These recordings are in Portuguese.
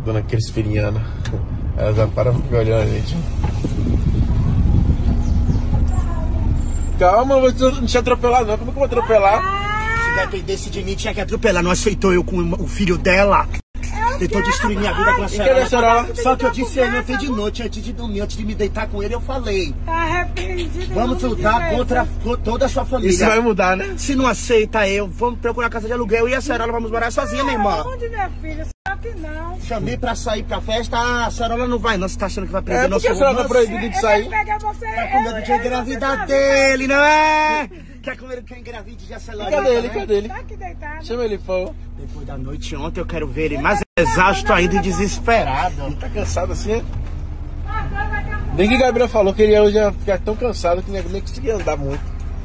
Dona Crispiniana. Ela já para ficar olhando a gente. Calma, eu vou te atropelar não. Como é que eu vou atropelar? Se dependesse de mim, tinha que atropelar. Não aceitou eu com o filho dela. Tentou destruir minha vida com a senhora. Só que eu disse a ele ontem de noite, antes de dormir, antes de me deitar com ele, eu falei: vamos lutar contra toda a sua família. Isso vai mudar, né? Se não aceita eu, vamos procurar casa de aluguel. E a Cerola vamos morar sozinha, minha irmã. Onde, minha filha? Sabe que não. Chamei pra sair pra festa. A Cerola não vai, não. Você tá achando que vai prender nosso romance? Por que a Cerola tá proibida de sair? Tá com medo de engravidar dele, não é? Quer comer que engravide de Cerola? Cadê ele? Cadê ele? Tá aqui deitado. Chama ele, por favor. Depois da noite ontem eu quero ver ele mais exausto ainda e desesperado. Tá cansado assim, é? Nem que Gabriel falou que ele ia hoje ficar tão cansado que nem conseguia andar muito.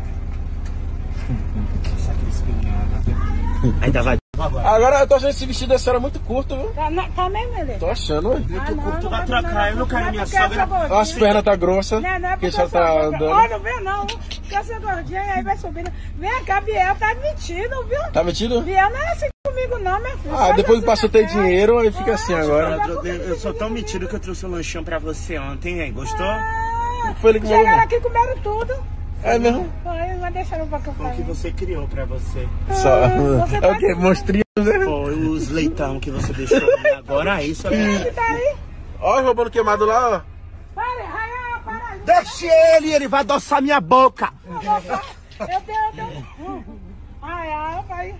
Essa Crispiniana. Ainda vai. Agora eu tô achando esse vestido da senhora muito curto, viu? Tá mesmo, ele? Tô achando, ué. Muito curto, vai trocar. Eu não quero minha sogra. As pernas tá grossa. Porque a senhora tá andando. Olha, não vem não. Porque essa gordinha aí vai subindo. Vem cá, Biel tá metido, viu? Tá metido? Biel não é assim comigo não, minha filha. Ah, depois que passou a ter dinheiro, aí fica assim agora. Eu sou tão metido que eu trouxe um lanchinho pra você ontem, hein? Gostou? Foi ele que falou. Chegaram aqui e comeram tudo. É mesmo? Foi, mas deixaram pra que eu Foi o que falei. você criou pra você. Só. É o quê? Monstrinho, né? Foi os leitão que você deixou agora, é isso Ele tá aí. Ó, o roubando queimado lá, ó. Para, Raia, para aí. Deixe ele vai adoçar minha boca. Eu tenho. Ai, vai.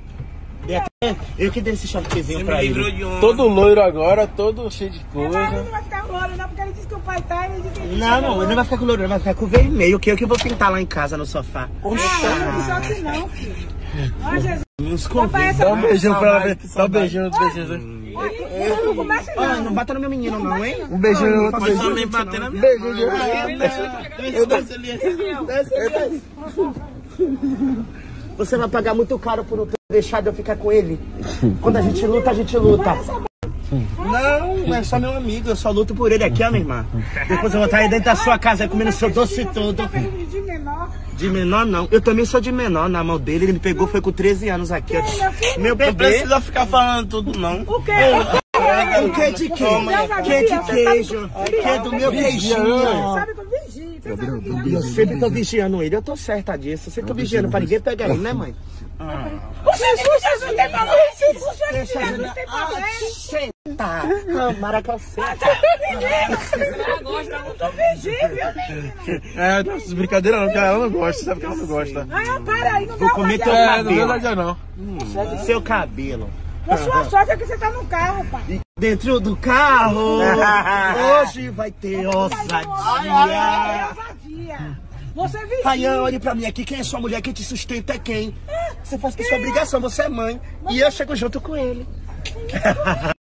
Eu que dei esse shortzinho pra ele. Todo loiro agora, todo cheio de coisa. Ele não vai ficar louro, não, porque ele disse que o pai tá. Ele disse que ele Não, ele não vai ficar com louro, ele vai ficar com vermelho, que eu vou pintar lá em casa no sofá. Só que não, filho. Ó, Jesus. Nos Dá um beijinho pra ela ver. Dá um beijinho, Não começa não. Não bata no meu menino não, hein? Um beijinho, outro Pode beijinho. nem bater na minha Beijinho. Você vai pagar muito caro por não ter deixado eu ficar com ele. Quando a gente luta, a gente luta. Não, é só meu amigo, eu só luto por ele aqui, ó, minha irmã. Depois eu vou estar aí dentro da sua casa, aí comendo seu doce todo. De menor. De menor, não. Eu também sou de menor na mão dele. Ele me pegou, foi com 13 anos aqui, ó. Meu bebê. Não precisa ficar falando tudo, não. O quê? O que de quê? Que é de queijo? Que é do meu queijinho? Sabe que eu vigio. Eu sempre tô vigiando ele, eu tô certa disso. Eu sempre tô vigiando pra ninguém pegar ele, né, mãe? Puxa, não tem problema. Puxa, não tem problema. Senta. Maracaceta. Ela gosta muito do vigia, viu, menina? É, não, essas brincadeiras não, porque ela não gosta, sabe que ela não gosta. Ah, para aí, não Vou comer teu É, não cabelo. verdade não. Seu cabelo. A sua sorte é que você tá no carro, pai. E dentro do carro, hoje vai ter ousadia. Você vigia. Rayan, olhe pra mim aqui, quem é sua mulher, quem te sustenta é quem? Você faz que sua obrigação, você é mãe. E eu chego junto com ele.